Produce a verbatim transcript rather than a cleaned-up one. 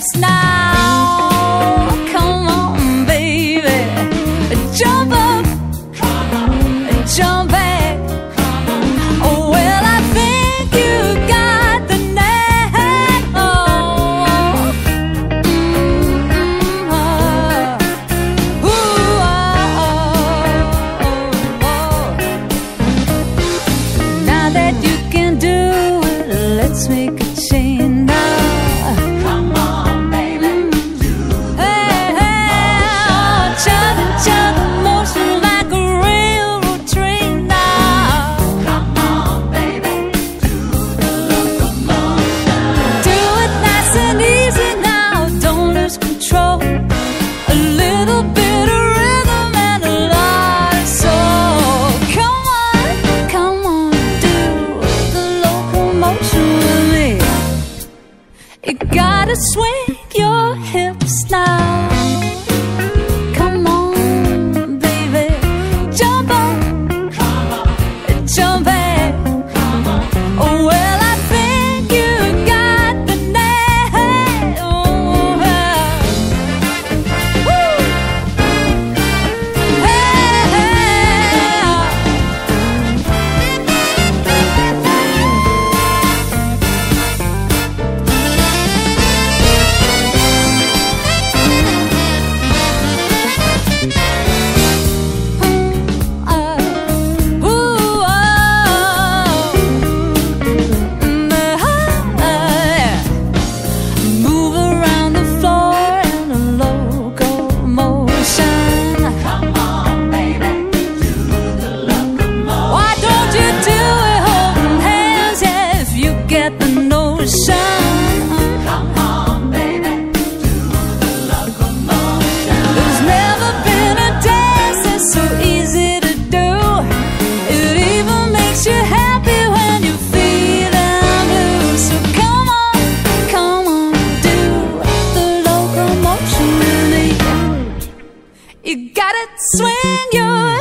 hips now. Come on, baby, jump up, jump back. Oh, well, I think you got the knack. Oh, mm-hmm. Ooh, oh, oh, oh. Now that you can do it, let's make a change now. Come on, baby, do the hey, hey, oh, chug, chug, motion like a railroad train now. Come on, baby, do the locomotion. Do it nice and easy now, don't lose control. A little bit of rhythm and a lot of soul. Come on, come on, do the locomotion with me. You gotta swing your hips now. Come on, baby, jump up, jump back. Oh, well, I think you got the knack. Oh, well. Woo. Hey, hey. Ooh, oh. Move around the floor in a locomotion. Come on, baby, do the locomotion. Why don't you do it holding hands, yeah, if you get the notion? Come on, baby, do the locomotion. There's never been a dance that's so easy to do. It even makes you happy when you're feeling blue. So come on, come on, do the locomotion with me. You gotta swing your